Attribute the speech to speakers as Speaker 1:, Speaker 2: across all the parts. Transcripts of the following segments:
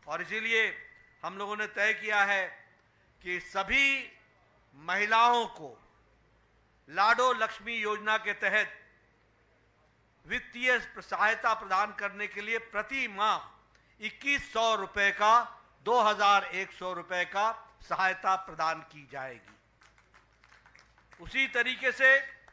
Speaker 1: और इसीलिए हम लोगों ने तय किया है कि सभी महिलाओं को लाडो लक्ष्मी योजना के तहत वित्तीय सहायता प्रदान करने के लिए प्रति माह 2100 रुपए का 2100 रुपए का सहायता प्रदान की जाएगी। उसी तरीके से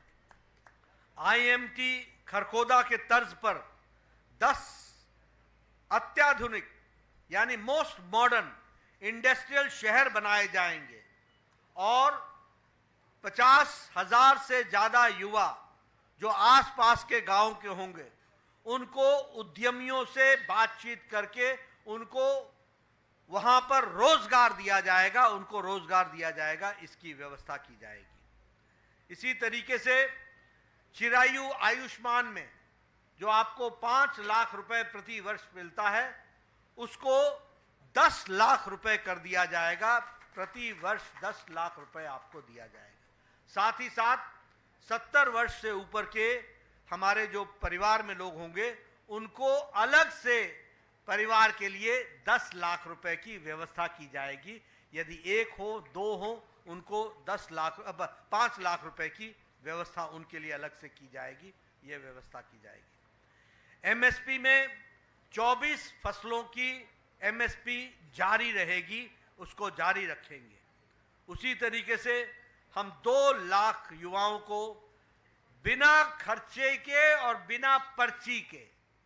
Speaker 1: आईएमटी खरखोदा के तर्ज पर 10 अत्याधुनिक यानी मोस्ट मॉडर्न इंडस्ट्रियल शहर बनाए जाएंगे और 50,000 से ज्यादा युवा जो आसपास के गांव के होंगे उनको उद्यमियों से बातचीत करके उनको वहां पर रोजगार दिया जाएगा, उनको रोजगार दिया जाएगा, इसकी व्यवस्था की जाएगी। इसी तरीके से चिरायु आयुष्मान में जो आपको 5 लाख रुपए प्रति वर्ष मिलता है उसको 10 लाख रुपए कर दिया जाएगा। प्रति वर्ष 10 लाख रुपए आपको दिया जाएगा। साथ ही साथ 70 वर्ष से ऊपर के हमारे जो परिवार में लोग होंगे उनको अलग से परिवार के लिए 10 लाख रुपए की व्यवस्था की जाएगी। यदि एक हो, दो हो, उनको 5 लाख रुपए की व्यवस्था उनके लिए अलग से की जाएगी। ये व्यवस्था की जाएगी। एमएसपी में 24 फसलों की एमएसपी जारी रहेगी, उसको जारी रखेंगे। उसी तरीके से हम 2 लाख युवाओं को बिना खर्चे के और बिना पर्ची के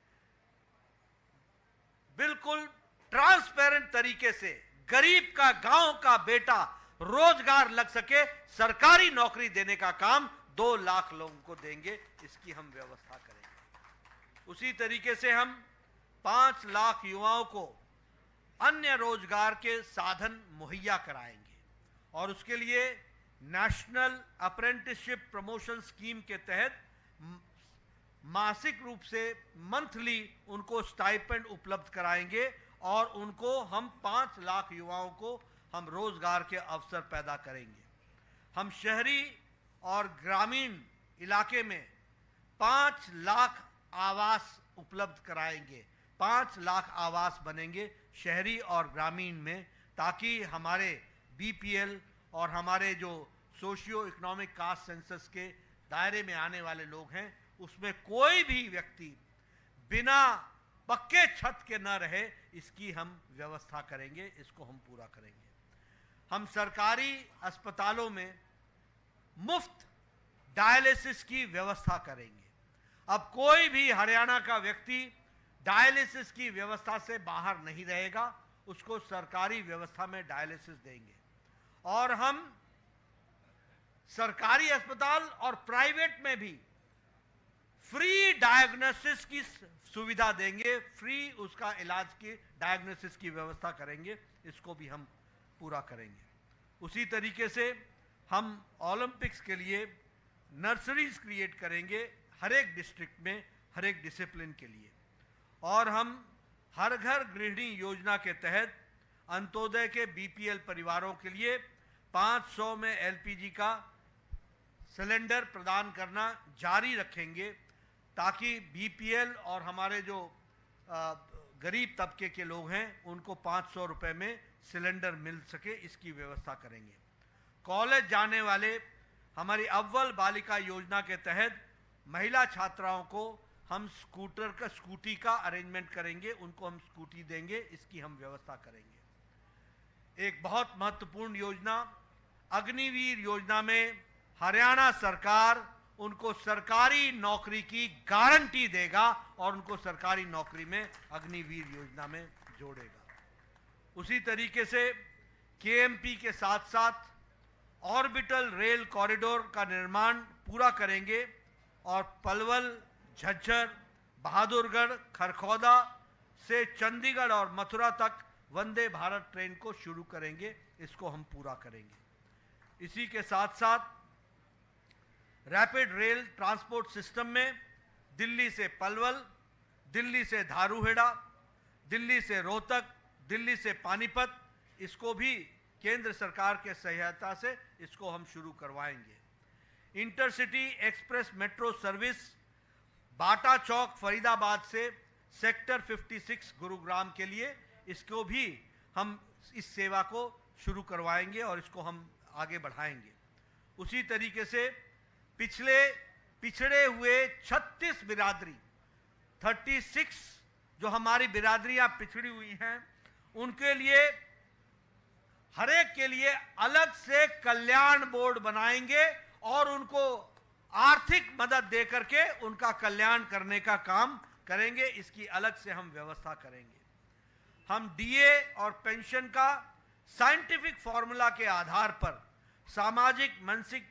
Speaker 1: बिल्कुल ट्रांसपेरेंट तरीके से गरीब का, गांव का बेटा रोजगार लग सके, सरकारी नौकरी देने का काम 2 लाख लोगों को देंगे। इसकी हम व्यवस्था करेंगे। उसी तरीके से हम 5 लाख युवाओं को अन्य रोजगार के साधन मुहैया कराएंगे और उसके लिए नेशनल अप्रेंटिसशिप प्रमोशन स्कीम के तहत मासिक रूप से मंथली उनको स्टाइपेंड उपलब्ध कराएंगे और उनको हम 5 लाख युवाओं को हम रोजगार के अवसर पैदा करेंगे। हम शहरी और ग्रामीण इलाके में 5 लाख आवास उपलब्ध कराएंगे। 5 लाख आवास बनेंगे शहरी और ग्रामीण में, ताकि हमारे बीपीएल और हमारे जो सोशियो इकोनॉमिक कास्ट सेंसस के दायरे में आने वाले लोग हैं उसमें कोई भी व्यक्ति बिना पक्के छत के न रहे, इसकी हम व्यवस्था करेंगे। इसको हम पूरा करेंगे। हम सरकारी अस्पतालों में मुफ्त डायलिसिस की व्यवस्था करेंगे। अब कोई भी हरियाणा का व्यक्ति डायलिसिस की व्यवस्था से बाहर नहीं रहेगा, उसको सरकारी व्यवस्था में डायलिसिस देंगे। और हम सरकारी अस्पताल और प्राइवेट में भी फ्री डायग्नोसिस की सुविधा देंगे, फ्री उसका इलाज की डायग्नोसिस की व्यवस्था करेंगे। इसको भी हम पूरा करेंगे। उसी तरीके से हम ओलंपिक्स के लिए नर्सरीज क्रिएट करेंगे हर एक डिस्ट्रिक्ट में, हर एक डिसिप्लिन के लिए। और हम हर घर गृहिणी योजना के तहत अंत्योदय के बीपीएल परिवारों के लिए 500 में एलपीजी का सिलेंडर प्रदान करना जारी रखेंगे, ताकि बीपीएल और हमारे जो गरीब तबके के लोग हैं उनको 500 रुपए में सिलेंडर मिल सके, इसकी व्यवस्था करेंगे। कॉलेज जाने वाले हमारी अव्वल बालिका योजना के तहत महिला छात्राओं को हम स्कूटी का अरेंजमेंट करेंगे, उनको हम स्कूटी देंगे, इसकी हम व्यवस्था करेंगे। एक बहुत महत्वपूर्ण योजना अग्निवीर योजना में हरियाणा सरकार उनको सरकारी नौकरी की गारंटी देगा और उनको सरकारी नौकरी में अग्निवीर योजना में जोड़ेगा। उसी तरीके से केएमपी के साथ साथ ऑर्बिटल रेल कॉरिडोर का निर्माण पूरा करेंगे और पलवल, झज्जर, बहादुरगढ़, खरखौदा से चंडीगढ़ और मथुरा तक वंदे भारत ट्रेन को शुरू करेंगे। इसको हम पूरा करेंगे। इसी के साथ साथ रैपिड रेल ट्रांसपोर्ट सिस्टम में दिल्ली से पलवल, दिल्ली से धारूहेड़ा, दिल्ली से रोहतक, दिल्ली से पानीपत, इसको भी केंद्र सरकार के सहायता से इसको हम शुरू करवाएंगे। Intercity express metro service Bata Chowk Faridabad से सेक्टर 56 गुरुग्राम के लिए इसको भी हम इस सेवा को शुरू करवाएंगे और इसको हम आगे बढ़ाएंगे। उसी तरीके से पिछड़े हुए 36 बिरादरी 36 जो हमारी बिरादरियां पिछड़ी हुई हैं, उनके लिए हर एक के लिए अलग से कल्याण बोर्ड बनाएंगे और उनको आर्थिक मदद दे करके उनका कल्याण करने का काम करेंगे। इसकी अलग से हम व्यवस्था करेंगे। हम डीए और पेंशन का साइंटिफिक फॉर्मूला के आधार पर सामाजिक मानसिक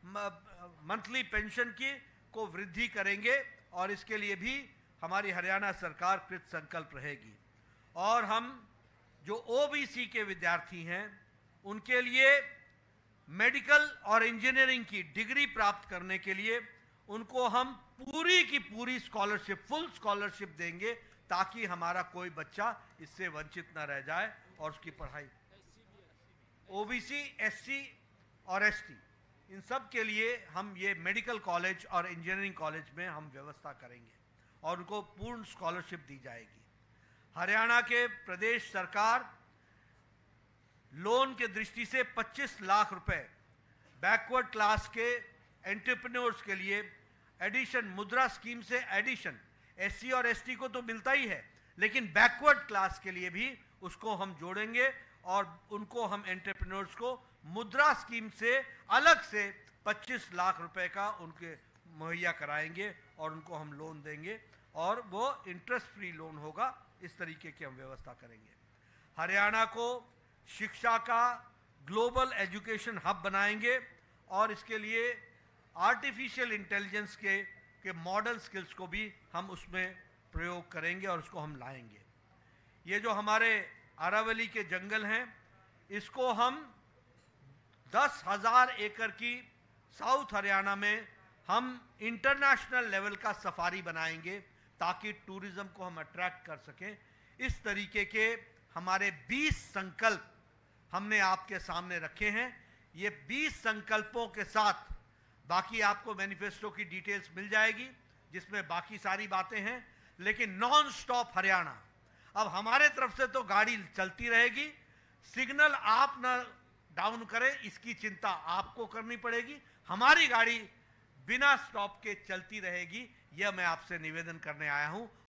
Speaker 1: मंथली पेंशन की को वृद्धि करेंगे और इसके लिए भी हमारी हरियाणा सरकार कृत संकल्प रहेगी। और हम जो ओबीसी के विद्यार्थी हैं, उनके लिए मेडिकल और इंजीनियरिंग की डिग्री प्राप्त करने के लिए उनको हम पूरी की पूरी स्कॉलरशिप, फुल स्कॉलरशिप देंगे, ताकि हमारा कोई बच्चा इससे वंचित न रह जाए और उसकी पढ़ाई। ओबीसी, एससी और एसटी, इन सब के लिए हम ये मेडिकल कॉलेज और इंजीनियरिंग कॉलेज में हम व्यवस्था करेंगे और उनको पूर्ण स्कॉलरशिप दी जाएगी। हरियाणा के प्रदेश सरकार लोन के दृष्टि से 25 लाख रुपए बैकवर्ड क्लास के एंटरप्रेन्योर्स के लिए एडिशन, मुद्रा स्कीम से एडिशन, एससी और एसटी को तो मिलता ही है, लेकिन बैकवर्ड क्लास के लिए भी उसको हम जोड़ेंगे और उनको हम एंटरप्रेन्योर्स को मुद्रा स्कीम से अलग से 25 लाख रुपए का उनके मुहैया कराएंगे और उनको हम लोन देंगे और वो इंटरेस्ट फ्री लोन होगा। इस तरीके की हम व्यवस्था करेंगे। हरियाणा को शिक्षा का ग्लोबल एजुकेशन हब बनाएंगे और इसके लिए आर्टिफिशियल इंटेलिजेंस के मॉडल स्किल्स को भी हम उसमें प्रयोग करेंगे और उसको हम लाएंगे। ये जो हमारे अरावली के जंगल हैं, इसको हम 10,000 एकड़ की साउथ हरियाणा में हम इंटरनेशनल लेवल का सफारी बनाएंगे ताकि टूरिज्म को हम अट्रैक्ट कर सकें। इस तरीके के हमारे 20 संकल्प हमने आपके सामने रखे हैं। ये 20 संकल्पों के साथ बाकी आपको मैनिफेस्टो की डिटेल्स मिल जाएगी, जिसमें बाकी सारी बातें हैं। लेकिन नॉन स्टॉप हरियाणा, अब हमारे तरफ से तो गाड़ी चलती रहेगी, सिग्नल आप ना डाउन करें इसकी चिंता आपको करनी पड़ेगी। हमारी गाड़ी बिना स्टॉप के चलती रहेगी, यह मैं आपसे निवेदन करने आया हूं।